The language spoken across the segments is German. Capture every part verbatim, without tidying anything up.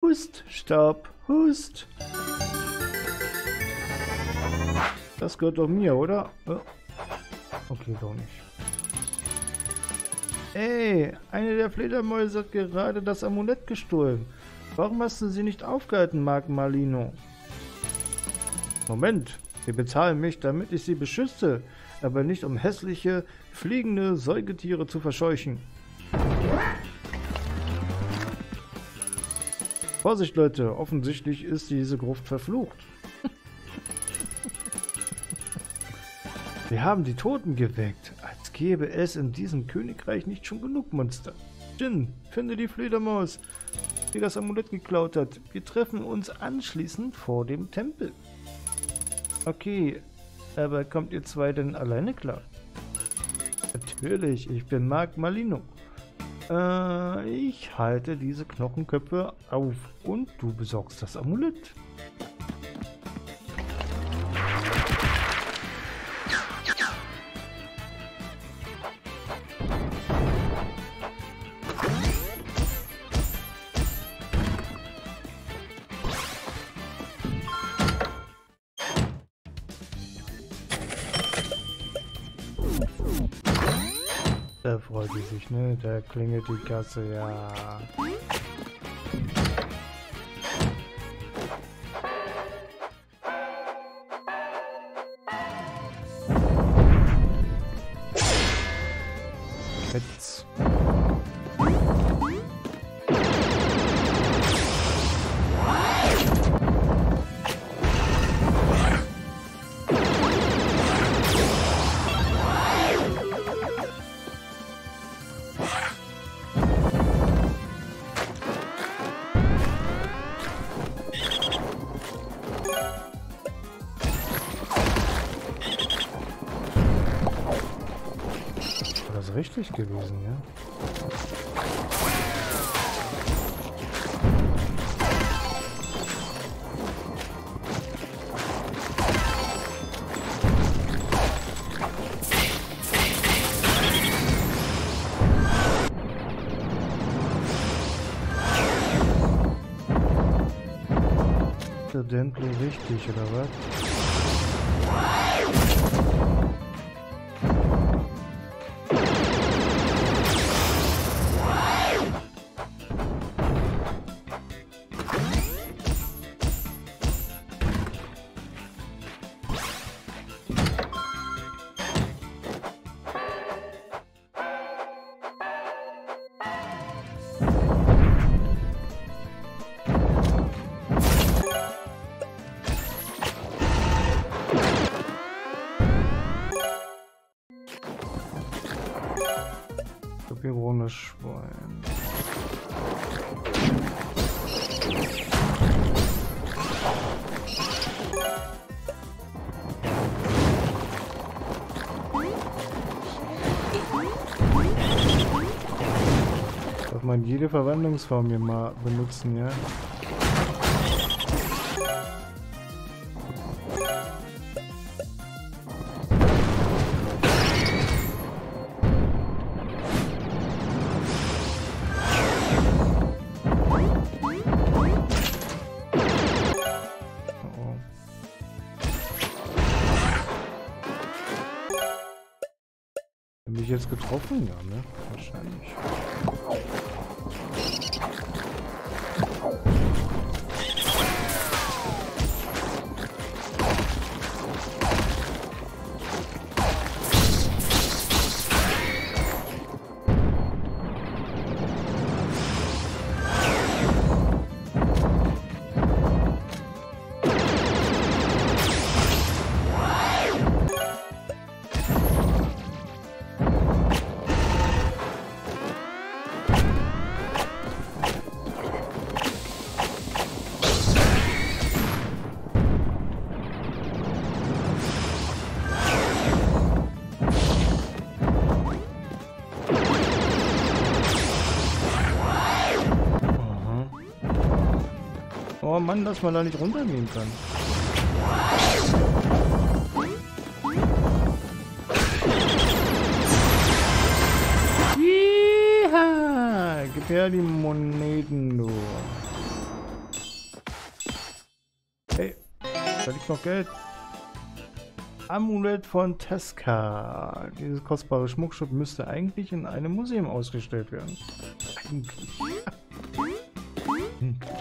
Hust, Stopp, Hust. Das gehört doch mir, oder? Okay, doch nicht. Ey, eine der Fledermäuse hat gerade das Amulett gestohlen. Warum hast du sie nicht aufgehalten, Mark Marlino? Moment, sie bezahlen mich, damit ich sie beschütze, aber nicht um hässliche, fliegende Säugetiere zu verscheuchen. Vorsicht, Leute, offensichtlich ist diese Gruft verflucht. Wir haben die Toten geweckt, als gäbe es in diesem Königreich nicht schon genug Monster. Jin, finde die Fledermaus, die das Amulett geklaut hat. Wir treffen uns anschließend vor dem Tempel. Okay, aber kommt ihr zwei denn alleine klar? Natürlich, ich bin Mark Marlino. Äh, ich halte diese Knochenköpfe auf und du besorgst das Amulett. Da freut sie sich, ne? Da klingelt die Kasse, ja. Jetzt. Richtig gewesen, ja. Accidentally richtig, oder was? Pirones Schwein. Darf man jede Verwandlungsform hier mal benutzen, ja? Mich jetzt getroffen, ja, ne? Wahrscheinlich. Oh Mann, dass man da nicht runtergehen kann. Ja, gib her die Moneten, du. Da liegt noch Geld. Amulett von Teska. Dieses kostbare Schmuckstück müsste eigentlich in einem Museum ausgestellt werden. Eigentlich. Eigentlich.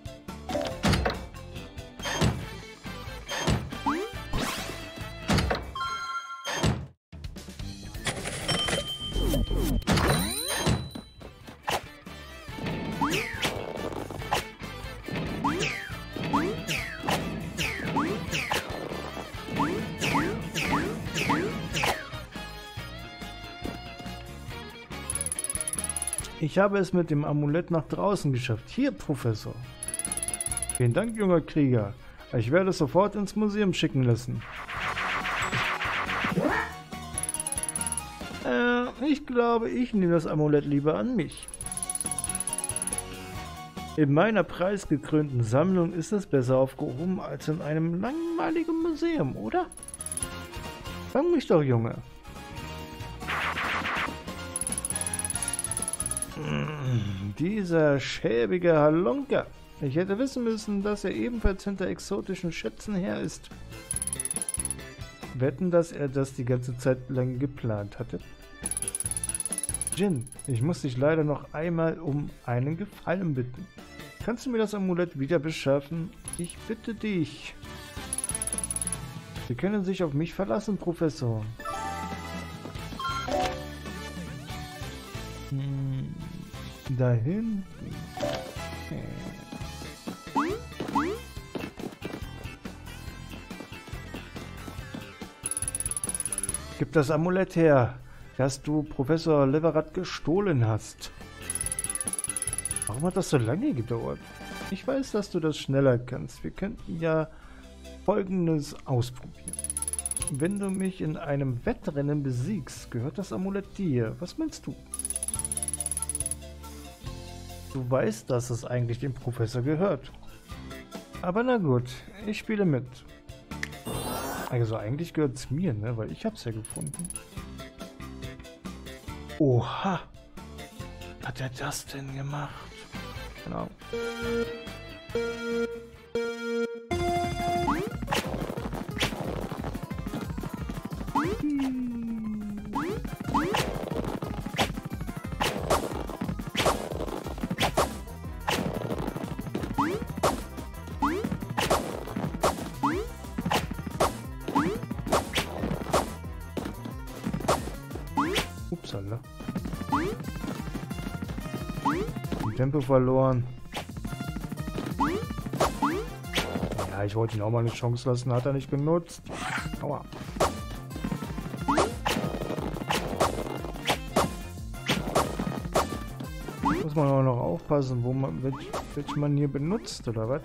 Ich habe es mit dem Amulett nach draußen geschafft. Hier, Professor. Vielen Dank, junger Krieger. Ich werde es sofort ins Museum schicken lassen. Äh, ich glaube, ich nehme das Amulett lieber an mich. In meiner preisgekrönten Sammlung ist es besser aufgehoben als in einem langweiligen Museum, oder? Fang mich doch, Junge. Dieser schäbige Halunker. Ich hätte wissen müssen, dass er ebenfalls hinter exotischen Schätzen her ist. Wetten, dass er das die ganze Zeit lang geplant hatte? Jin, ich muss dich leider noch einmal um einen Gefallen bitten. Kannst du mir das Amulett wieder beschaffen? Ich bitte dich. Sie können sich auf mich verlassen, Professor. Hm, da hinten. Gib das Amulett her, das du Professor Leverat gestohlen hast. Warum hat das so lange gedauert? Ich weiß, dass du das schneller kannst. Wir könnten ja Folgendes ausprobieren. Wenn du mich in einem Wettrennen besiegst, gehört das Amulett dir. Was meinst du? Du weißt, dass es eigentlich dem Professor gehört. Aber na gut, ich spiele mit. Also eigentlich gehört es mir, ne? Weil ich hab's ja gefunden. Oha! Hat er das denn gemacht? Genau. Upsala. Tempo verloren. Ja, ich wollte ihn auch mal eine Chance lassen, hat er nicht genutzt. Aua. Muss man auch noch aufpassen, wo man welch, welch man hier benutzt, oder was?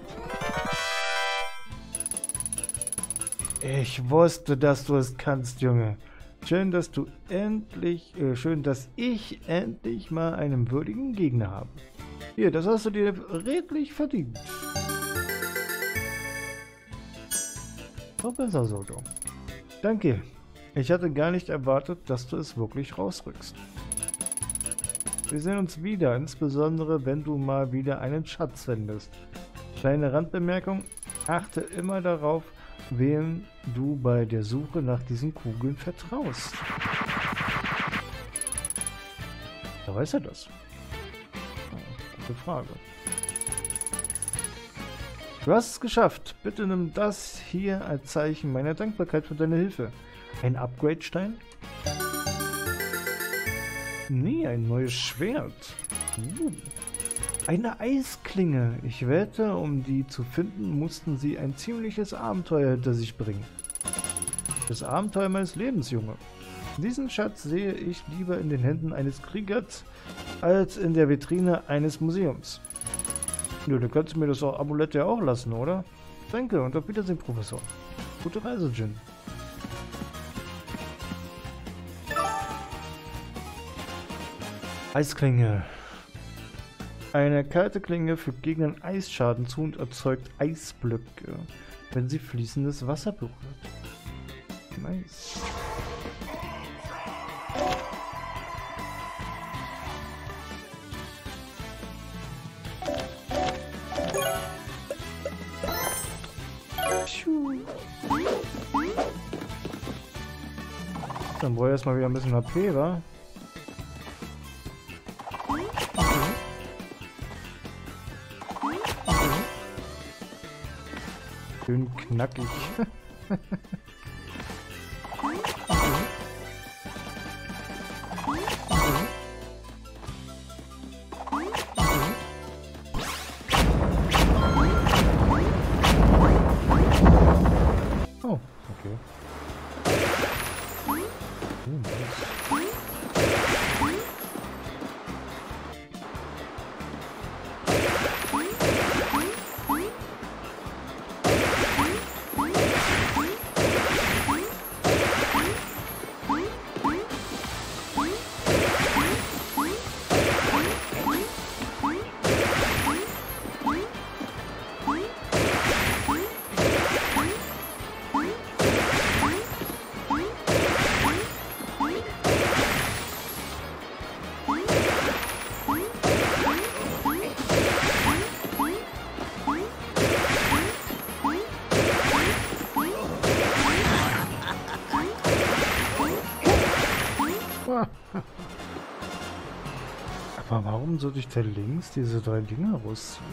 Ich wusste, dass du es kannst, Junge. Schön, dass du endlich, äh, schön, dass ich endlich mal einen würdigen Gegner habe. Hier, das hast du dir redlich verdient. Professor Soto. Danke. Ich hatte gar nicht erwartet, dass du es wirklich rausrückst. Wir sehen uns wieder, insbesondere wenn du mal wieder einen Schatz findest. Kleine Randbemerkung, achte immer darauf, wem du bei der Suche nach diesen Kugeln vertraust. Da weiß er das. Gute Frage. Du hast es geschafft. Bitte nimm das hier als Zeichen meiner Dankbarkeit für deine Hilfe. Ein Upgrade-Stein? Nee, ein neues Schwert. Uh. Eine Eisklinge. Ich wette, um die zu finden, mussten sie ein ziemliches Abenteuer hinter sich bringen. Das Abenteuer meines Lebens, Junge. Diesen Schatz sehe ich lieber in den Händen eines Kriegers, als in der Vitrine eines Museums. Nö, dann kannst du mir das Amulett ja auch lassen, oder? Danke und auf Wiedersehen, Professor. Gute Reise, Jin. Eisklinge. Eine kalte Klinge fügt Gegnern Eisschaden zu und erzeugt Eisblöcke, wenn sie fließendes Wasser berührt. Nice. Dann brauche ich erstmal wieder ein bisschen H P, wa? Schön knackig. Oh, okay. Oh, nice. Aber warum sollte ich da links diese drei Dinger rausziehen?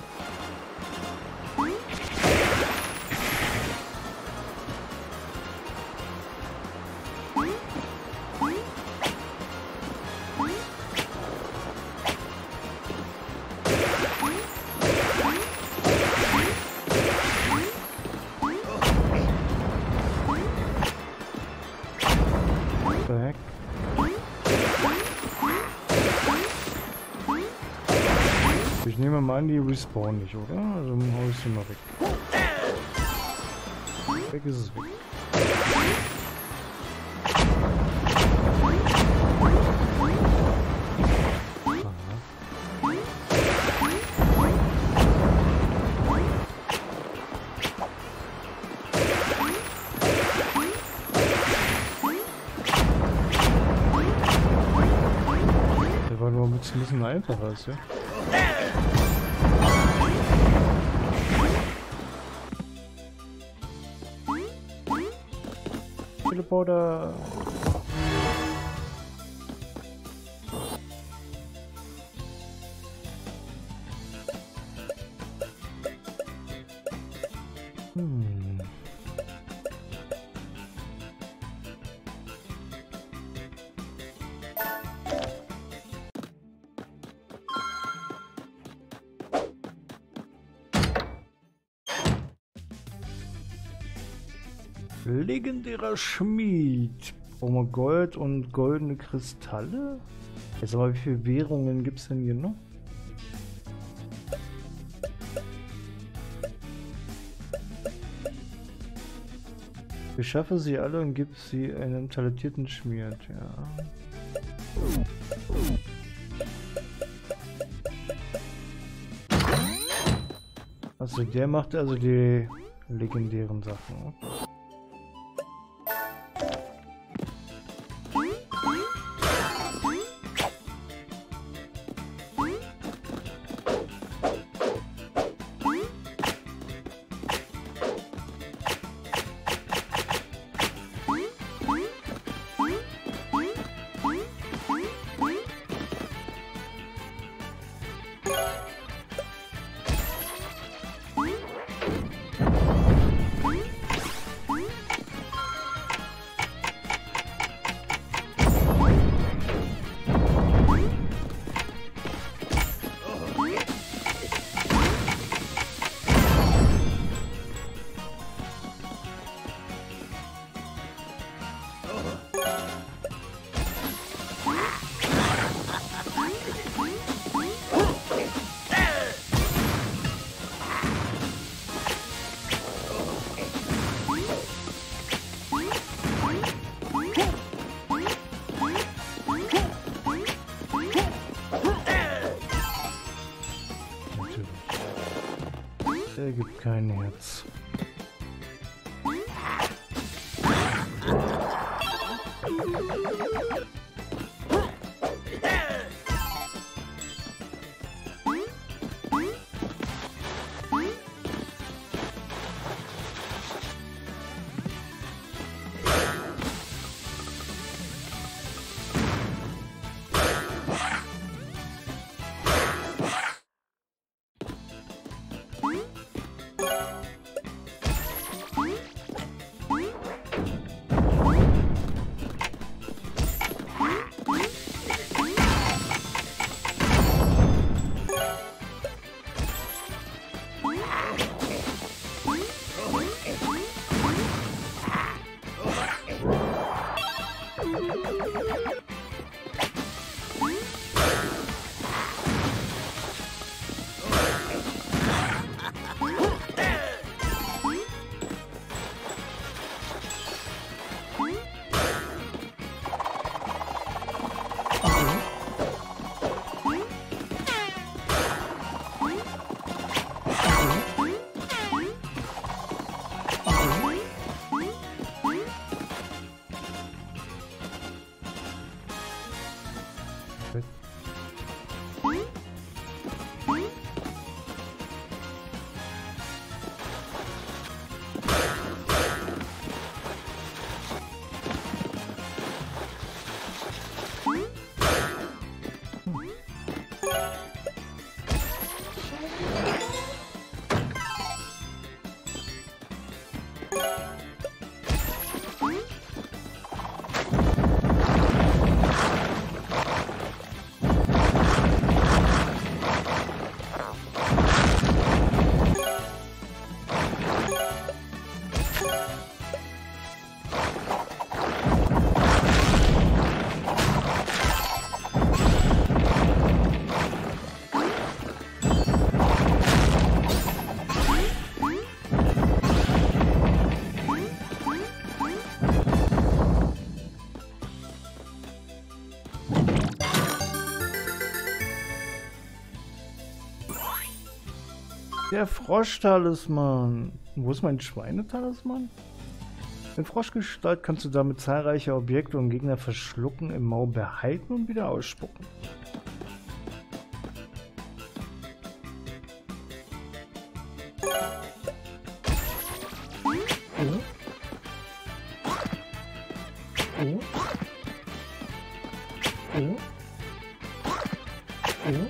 Back. Ich nehme mal an, die respawnen nicht, oder? Also hau ich sie mal weg. Weg ist es weg. Der war nur ein bisschen einfacher, ist ja. Teleporter. Hm. Legendärer Schmied. Brauchen wir Gold und goldene Kristalle? Jetzt aber, wie viele Währungen gibt es denn hier noch? Beschaffe sie alle und gib sie einem talentierten Schmied, ja. Also der macht also die legendären Sachen. Der gibt kein Herz. Der Frosch-Talisman. Wo ist mein Schweinetalisman? In Froschgestalt kannst du damit zahlreiche Objekte und Gegner verschlucken, im Maul behalten und wieder ausspucken. Oh. Oh. Oh. Oh.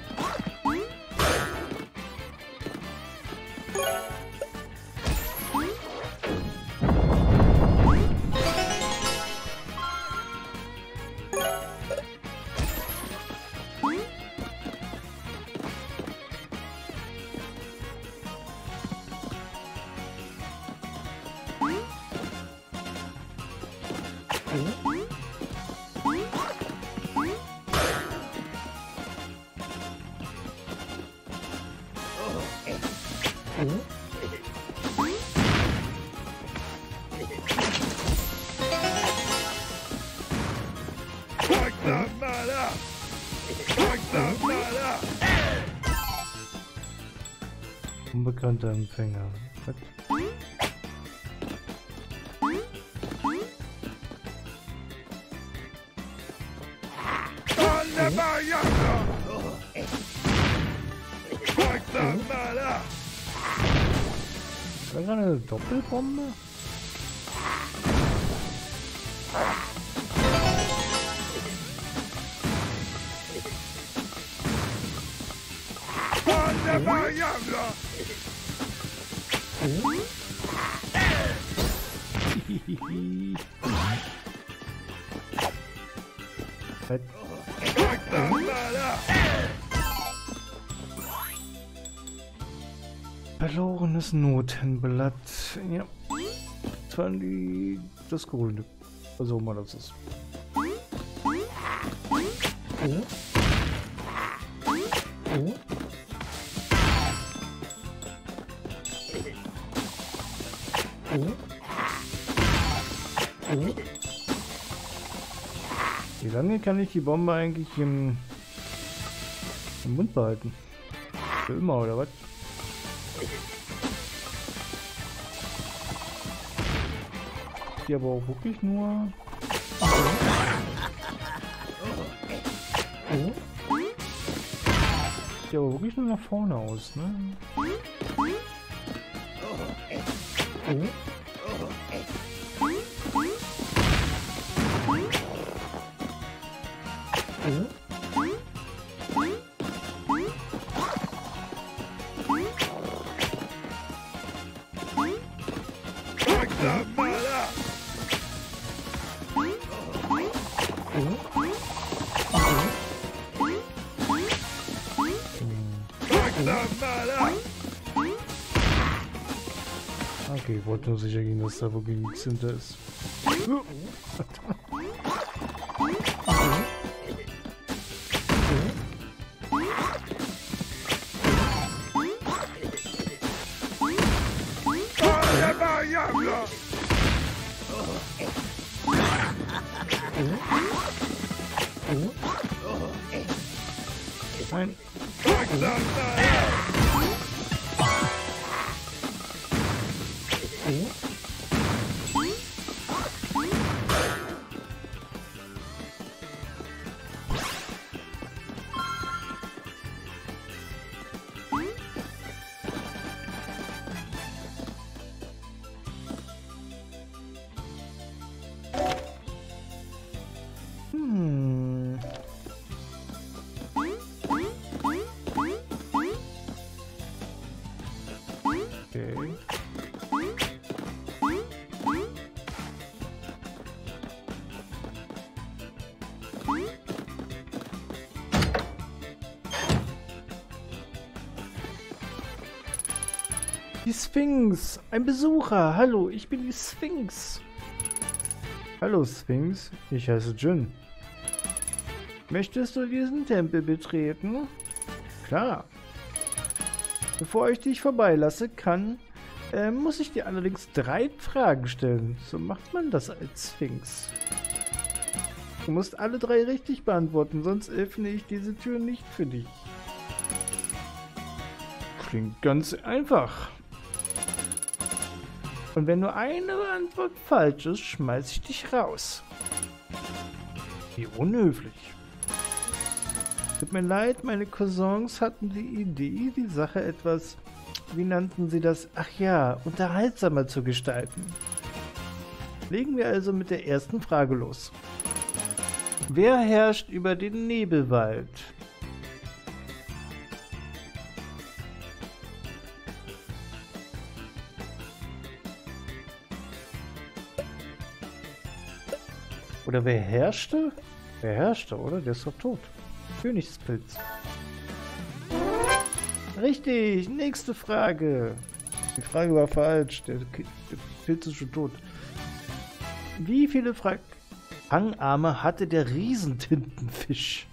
Unbekannter Empfänger. Was? War gerade eine Doppelbombe? Verlorenes Notenblatt. Ja. Das waren die. Das Grüne. Also mal das ist. Oh. Oh. Oh. Oh. Wie lange kann ich die Bombe eigentlich im, im Mund behalten? Für immer oder was? Die aber auch wirklich nur. Oh. Die aber wirklich nur nach vorne aus, ne? Oh. Okay, ich wollte nur sicher gehen, dass da wirklich nichts hinter ist. Nein. Die Sphinx. Ein Besucher. Hallo, ich bin die Sphinx. Hallo Sphinx, ich heiße Jin. Möchtest du diesen Tempel betreten? Klar. Bevor ich dich vorbeilasse kann, äh, muss ich dir allerdings drei Fragen stellen. So macht man das als Sphinx. Du musst alle drei richtig beantworten, sonst öffne ich diese Tür nicht für dich. Klingt ganz einfach. Und wenn nur eine Antwort falsch ist, schmeiß ich dich raus. Wie unhöflich. Tut mir leid, meine Cousins hatten die Idee, die Sache etwas, wie nannten sie das, ach ja, unterhaltsamer zu gestalten. Legen wir also mit der ersten Frage los. Wer herrscht über den Nebelwald? Oder wer herrschte? Wer herrschte, oder? Der ist doch tot. Königspilz. Richtig, nächste Frage. Die Frage war falsch. Der, der Pilz ist schon tot. Wie viele Fra Fangarme hatte der Riesentintenfisch?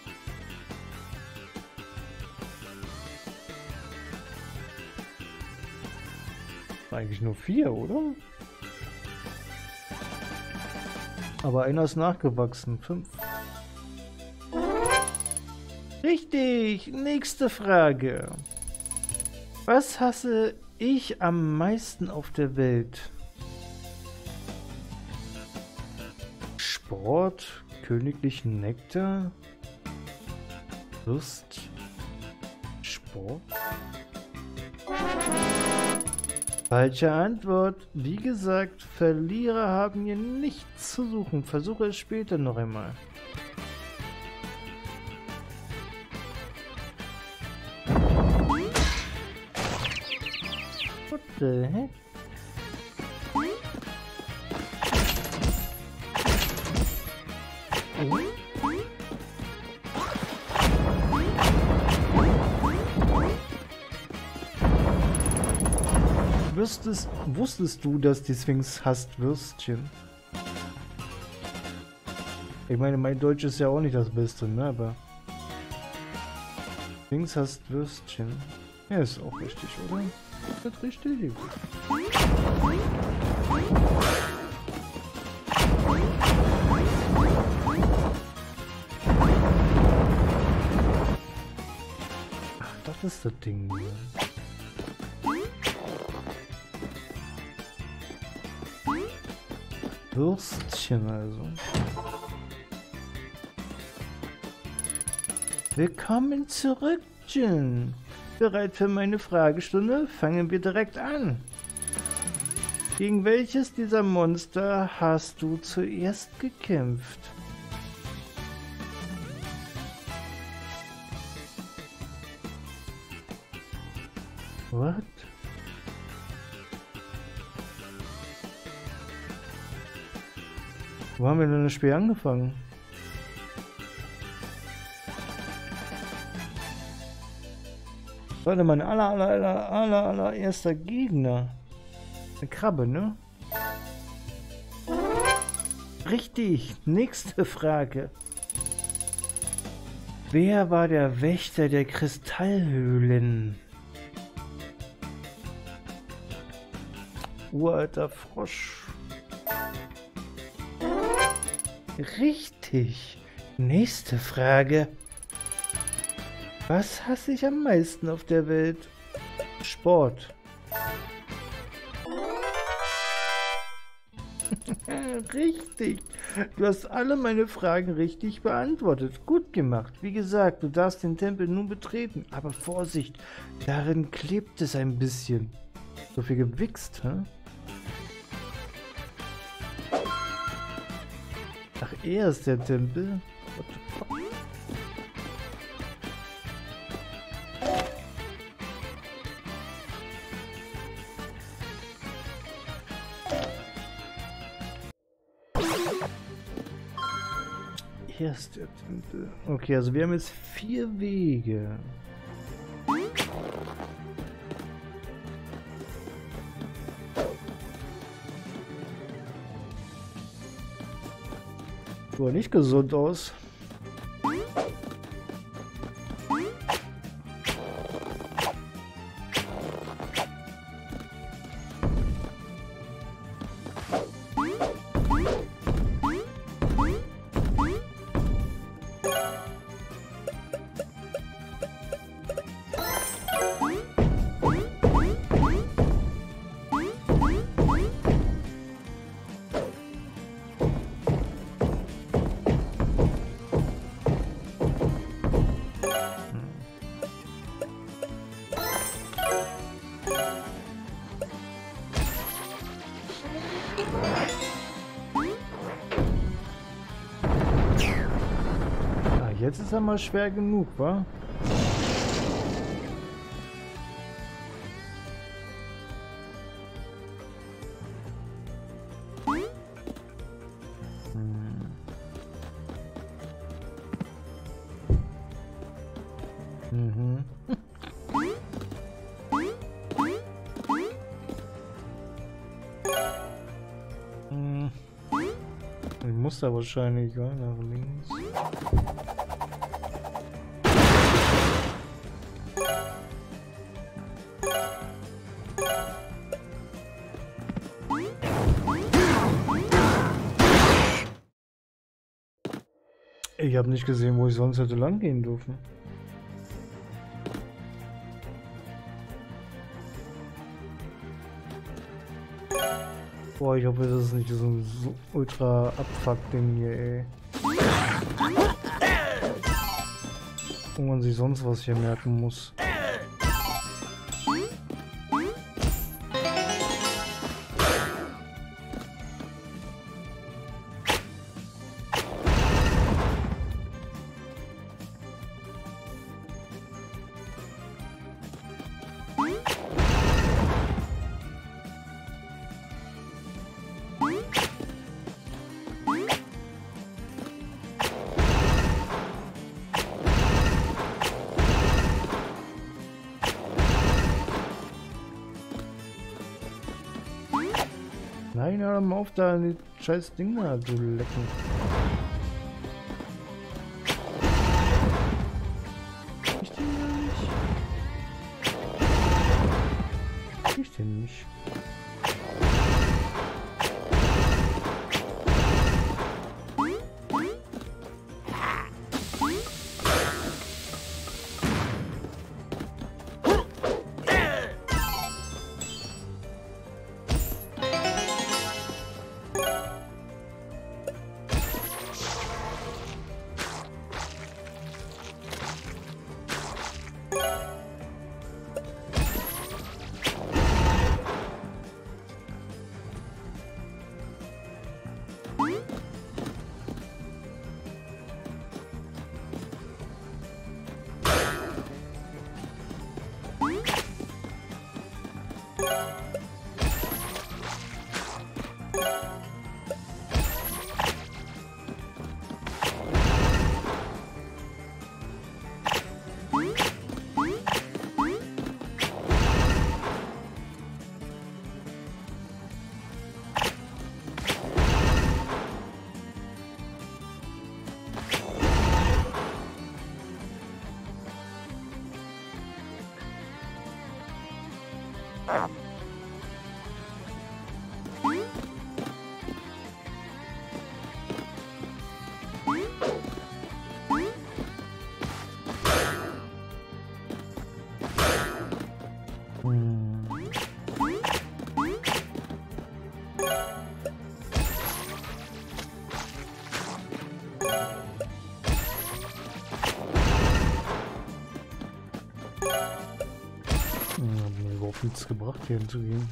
Eigentlich nur vier, oder? Aber einer ist nachgewachsen. Fünf. Richtig. Nächste Frage. Was hasse ich am meisten auf der Welt? Sport, königlichen Nektar, Lust, Sport? Falsche Antwort. Wie gesagt, Verlierer haben hier nichts zu suchen. Versuche es später noch einmal. What the heck? Wüsstest, wusstest du, dass die Sphinx hasst Würstchen? Ich meine, mein Deutsch ist ja auch nicht das Beste, ne? Aber Sphinx hasst Würstchen. Ja, ist auch richtig, oder? Ist das richtig? Ach, das ist das Ding hier. Würstchen also. Willkommen zurück, Jin. Bereit für meine Fragestunde? Fangen wir direkt an. Gegen welches dieser Monster hast du zuerst gekämpft? What? Wo haben wir denn das Spiel angefangen? Warte, mein aller, aller, aller, aller, allererster Gegner. Eine Krabbe, ne? Richtig, nächste Frage. Wer war der Wächter der Kristallhöhlen? Uralter Frosch. Richtig. Nächste Frage. Was hasse ich am meisten auf der Welt? Sport. Richtig. Du hast alle meine Fragen richtig beantwortet. Gut gemacht. Wie gesagt, du darfst den Tempel nun betreten. Aber Vorsicht, darin klebt es ein bisschen. So viel gewichst, hä? Ach, er ist der Tempel? What the fuck? Er ist der Tempel. Okay, also wir haben jetzt vier Wege. Sieht nicht gesund aus. Jetzt ist er mal schwer genug, wa? Hm. Mhm. hm. Ich muss da wahrscheinlich, ja, nach links. Ich habe nicht gesehen, wo ich sonst hätte lang gehen dürfen. Boah, ich hoffe, das ist nicht so ein so ultra Abfuck-Ding hier, ey. Wo man sich sonst was hier merken muss. Nein, hör mal auf da an die scheiß Dinger zu lecken. Ich den nicht. Ich den nicht. Hat mir überhaupt nichts gebracht, hier hinzugehen.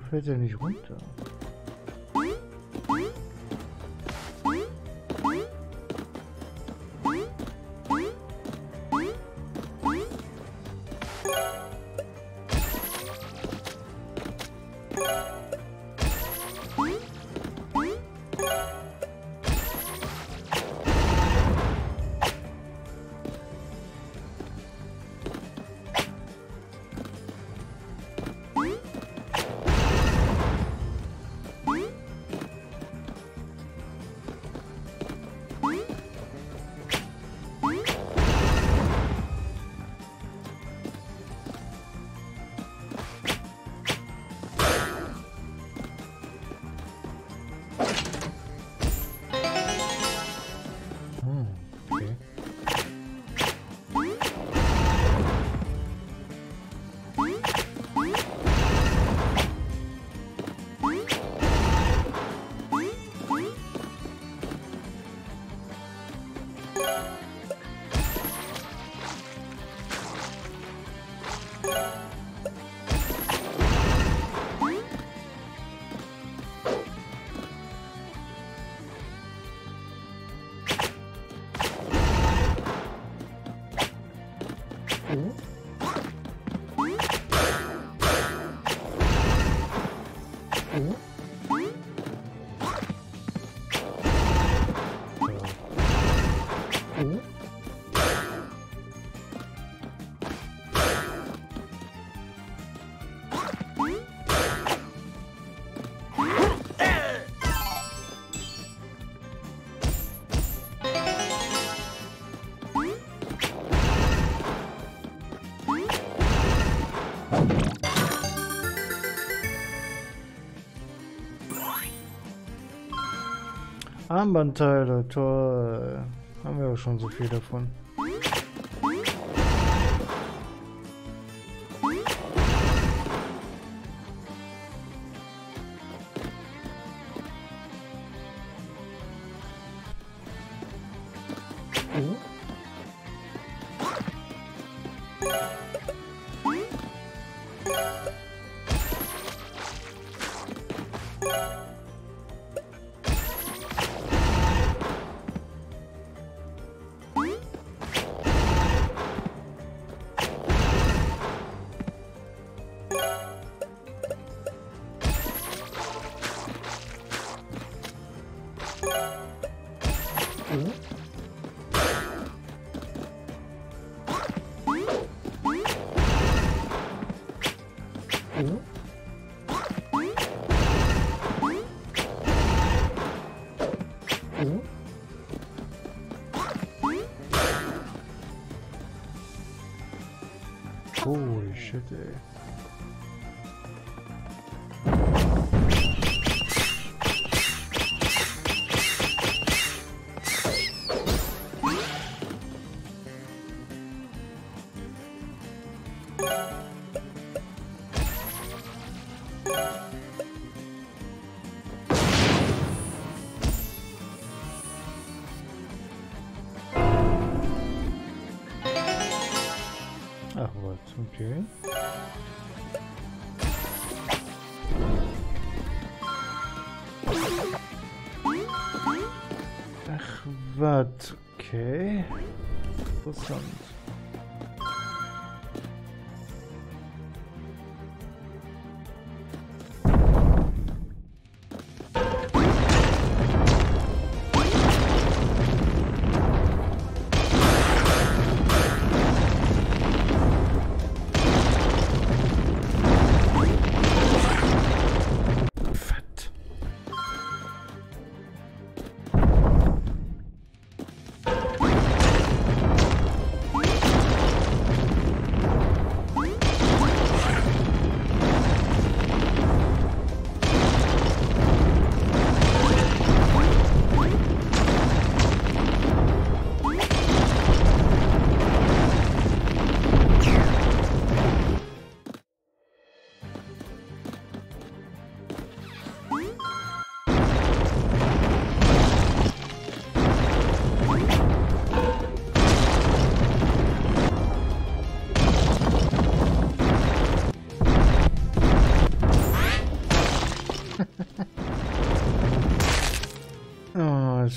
fällt er nicht runter? Armbandteile, toll. Haben wir auch schon so viel davon. Holy shit, ey. Ach was, okay. Ach was, okay. Interessant.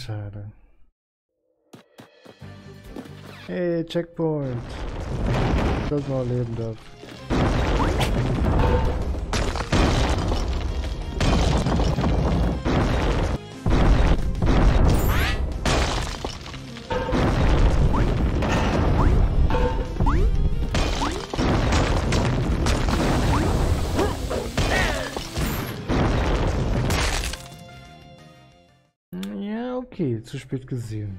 schade. Hey, Checkpoint. Das man erleben darf. Ja, okay, zu spät gesehen.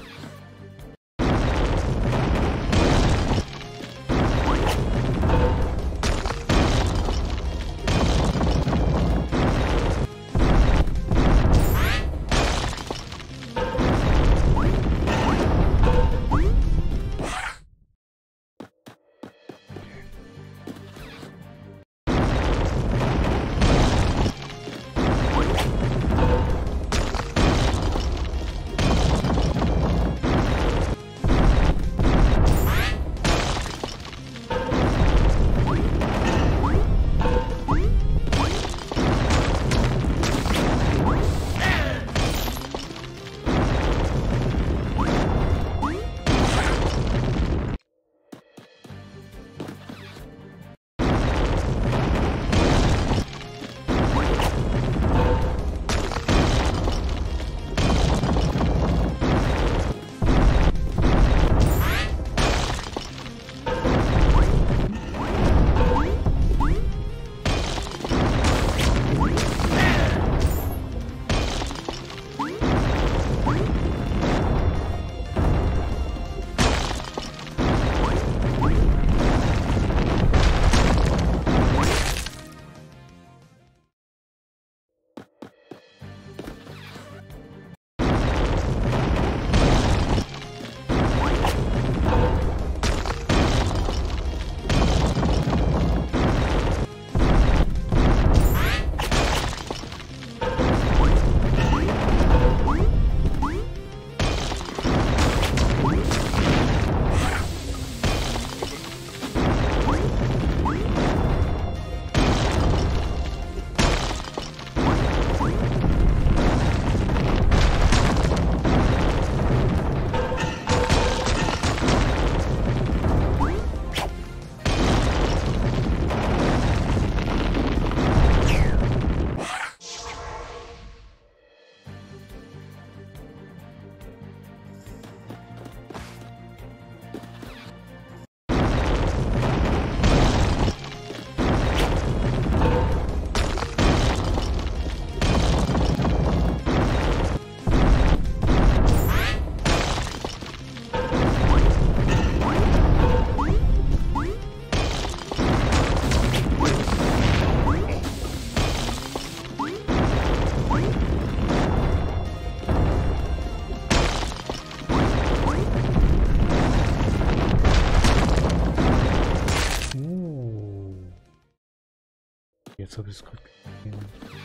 Jetzt habe ich es gerade gesehen.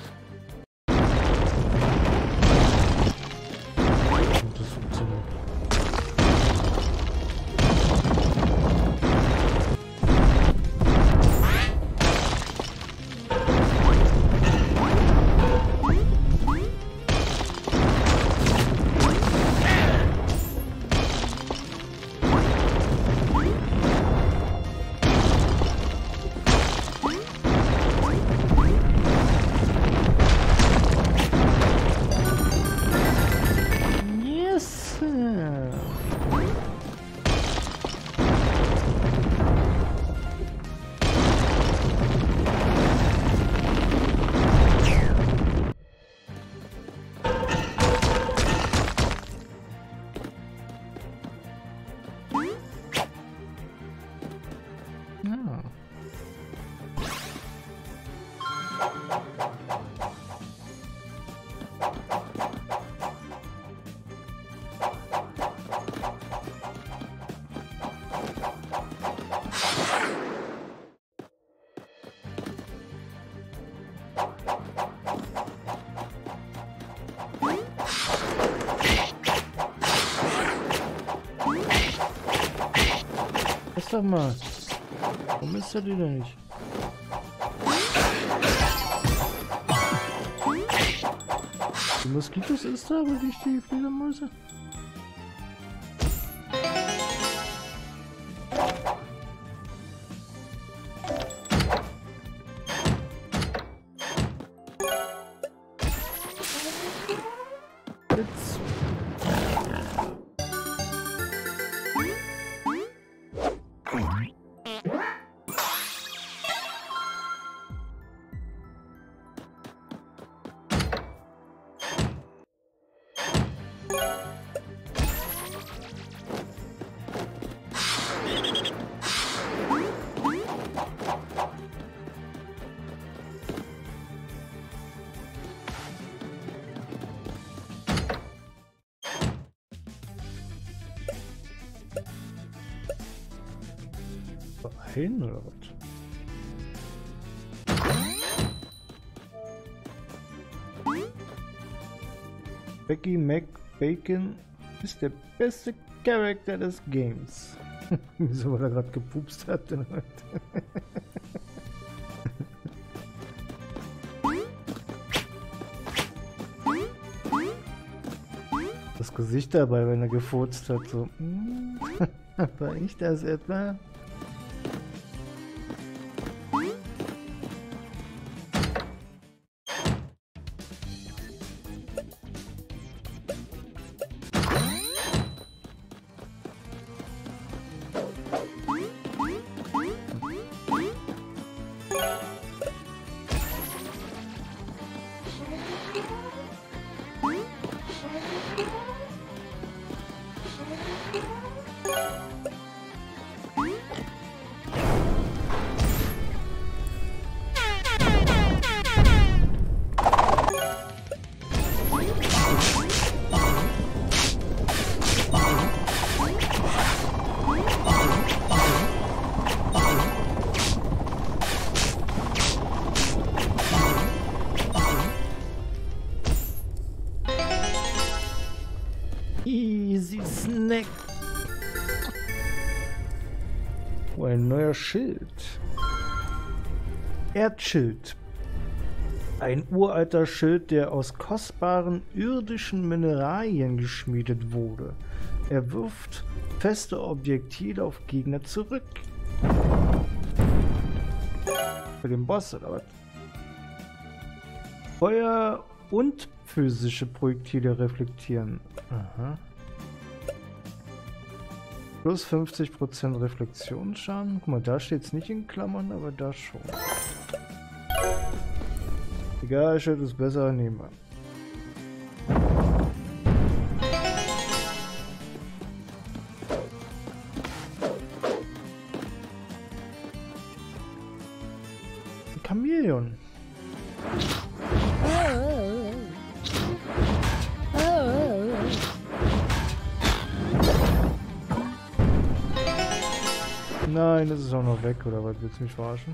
Und das funktioniert. Sag mal, warum ist er die denn nicht? Die Moskitos ist da, aber nicht die Fledermäuse. Jetzt. Ein oder was? Becky McBacon ist der beste Charakter des Games. Wieso, weil er gerade gepupst hat? Denn heute? Das Gesicht dabei, wenn er gefurzt hat, so. War ich das etwa? Easy Snack. Oh, ein neuer Schild. Erdschild. Ein uralter Schild, der aus kostbaren irdischen Mineralien geschmiedet wurde. Er wirft feste Objektive auf Gegner zurück. Für den Boss oder was? Feuer und physische Projektile reflektieren. Aha. Plus fünfzig Prozent Reflexionsschaden. Guck mal, da steht es nicht in Klammern, aber da schon. Egal, Schild ist besser, nehmen wir. Ein Chamäleon. Nein, das ist auch noch weg, oder was? Willst du mich verarschen?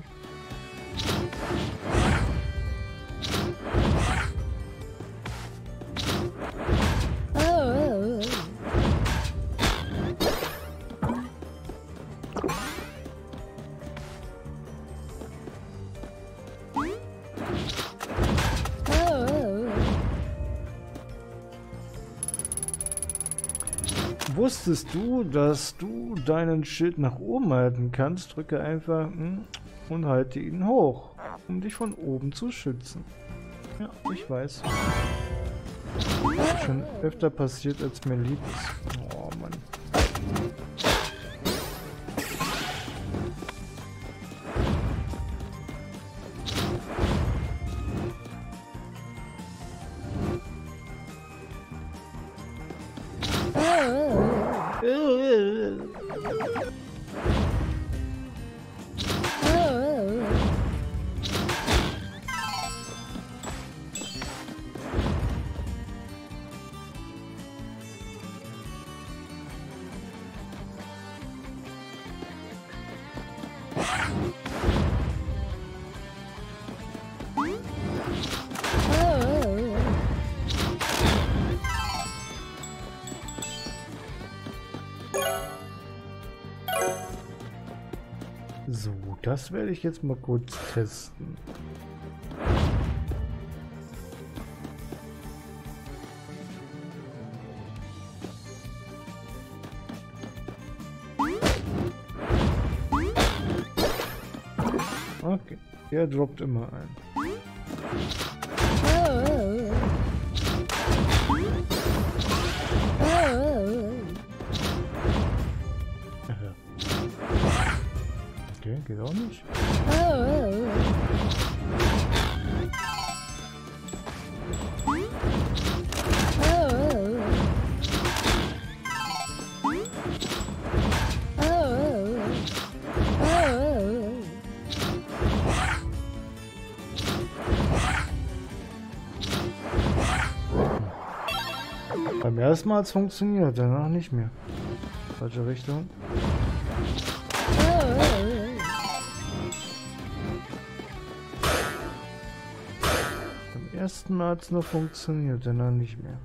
Wusstest du, dass du deinen Schild nach oben halten kannst? Drücke einfach hm, und halte ihn hoch, um dich von oben zu schützen. Ja, ich weiß. Das ist schon öfter passiert, als mir lieb ist. Oh Mann. So, das werde ich jetzt mal kurz testen. Okay, der droppt immer ein. Okay, geht auch nicht. Beim ersten Mal hat es funktioniert, danach nicht mehr. Falsche Richtung. Beim ersten Mal hat es noch funktioniert, danach nicht mehr.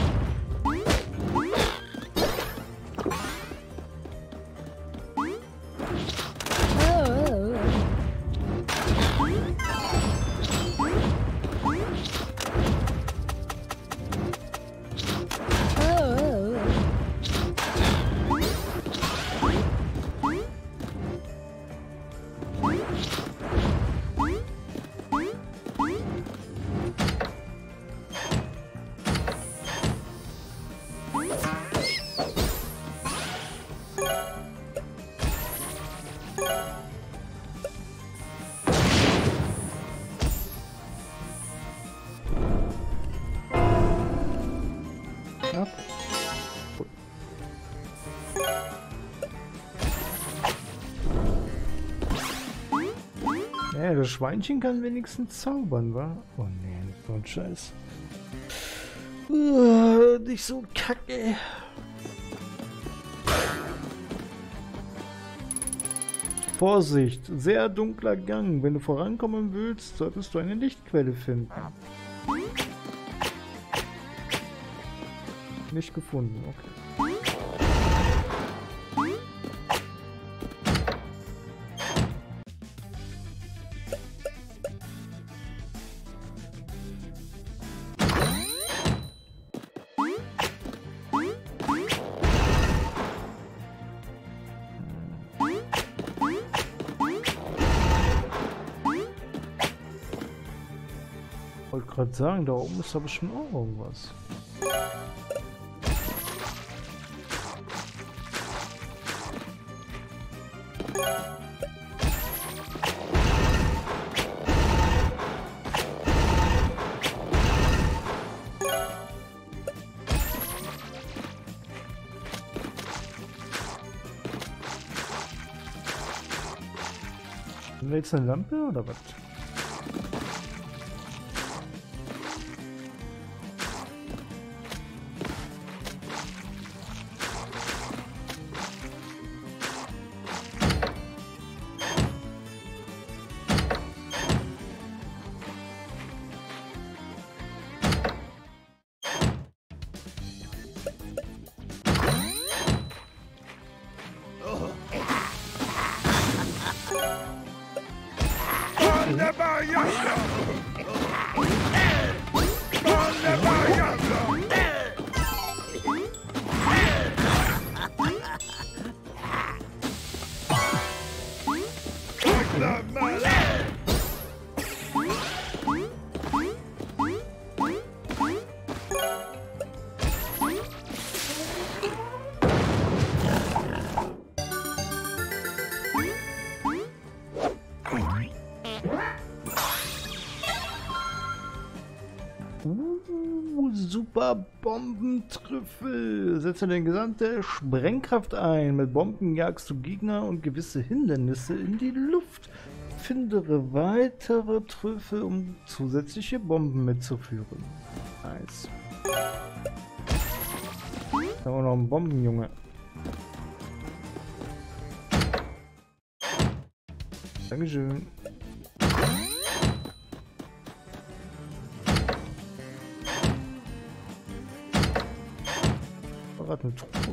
Ja. Gut. Ja, das Schweinchen kann wenigstens zaubern, wa? Oh nee, nicht so ein Scheiß. Uh, nicht so kacke. Vorsicht, sehr dunkler Gang. Wenn du vorankommen willst, solltest du eine Lichtquelle finden. Nicht gefunden, okay. Ich wollte gerade sagen, da oben ist aber schon auch irgendwas. Haben wir jetzt eine Lampe oder was? Uh, super Bombentrüffel. Setze deine gesamte Sprengkraft ein. Mit Bomben jagst du Gegner und gewisse Hindernisse in die Luft. Finde weitere Trüffel, um zusätzliche Bomben mitzuführen. Nice. Da haben wir noch einen Bombenjunge. Dankeschön. Eine Truhe.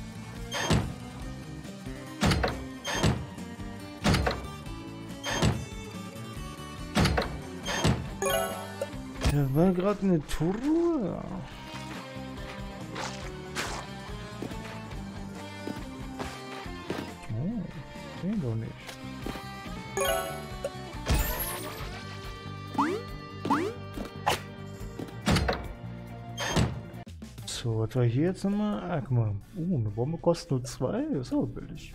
Da war gerade eine Truhe. Oh, nee, doch nicht. So, was war hier jetzt nochmal? Ah, guck mal. Uh, eine Bombe kostet nur zwei. Das ist aber billig.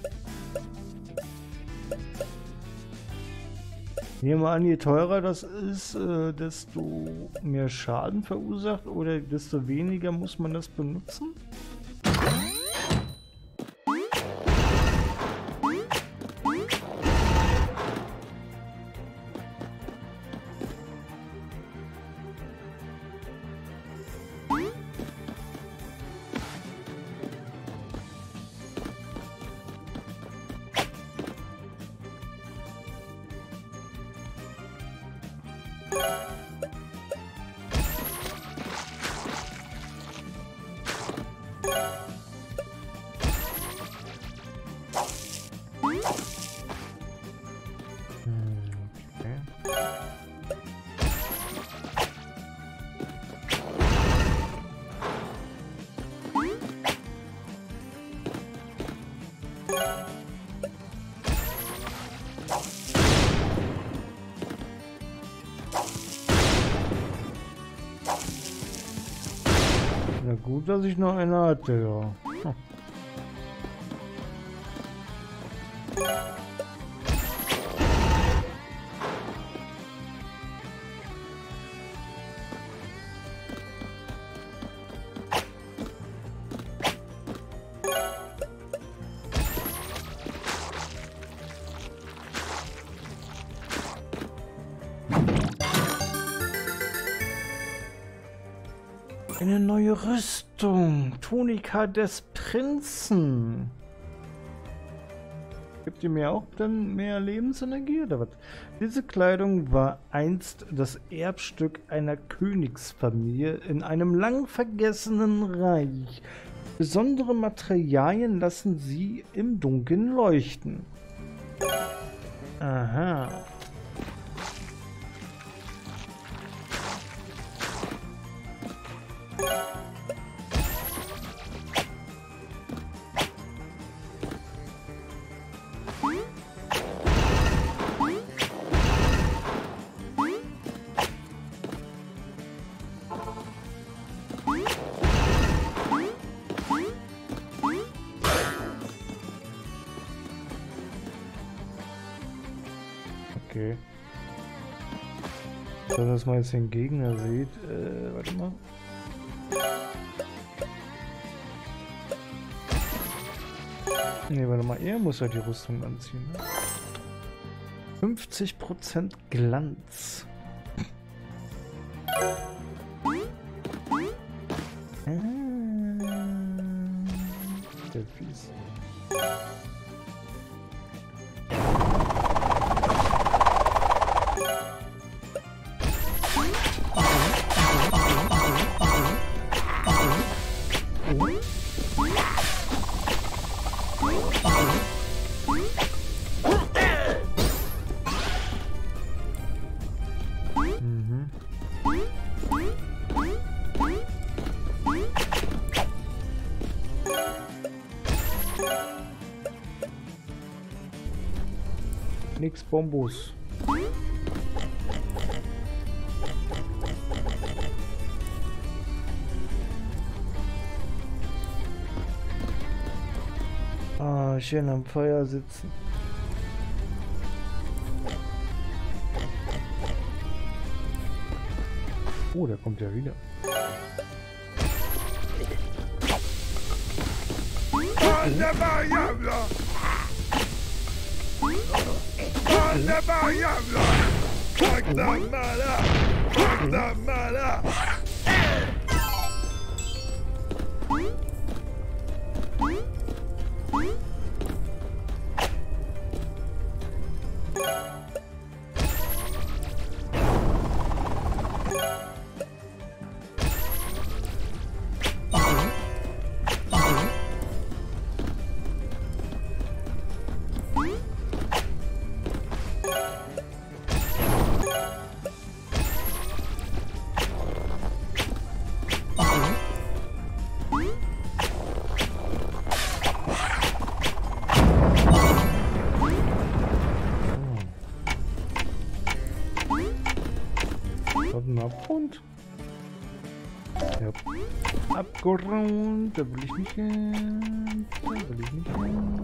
Nehmen wir an, je teurer das ist, äh, desto mehr Schaden verursacht oder desto weniger muss man das benutzen? Na gut, dass ich noch eine hatte, ja. Hm. Eine neue Rüstung. Tunika des Prinzen. Gibt ihr mir auch dann mehr Lebensenergie oder was? Diese Kleidung war einst das Erbstück einer Königsfamilie in einem lang vergessenen Reich. Besondere Materialien lassen sie im Dunkeln leuchten. Aha. Okay. So, dass man jetzt den Gegner sieht. Äh, warte mal. Ne, warte mal, er muss ja die Rüstung anziehen. Ne? fünfzig Prozent Glanz. Ah, der fies. Nix Bombos. Ah, schön am Feuer sitzen. Oh, der kommt ja wieder. Und Ja. Abgeräumt, da will ich nicht hin. Da will ich nicht hin.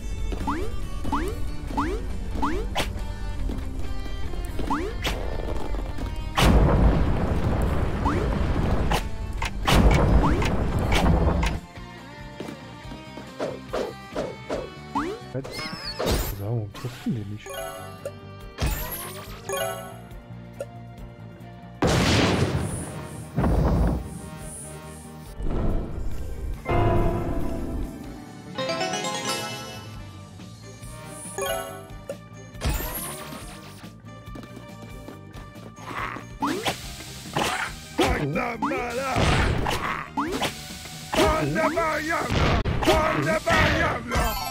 So, treffen wir nicht. Wunderbar, ja! Wunderbar, ja!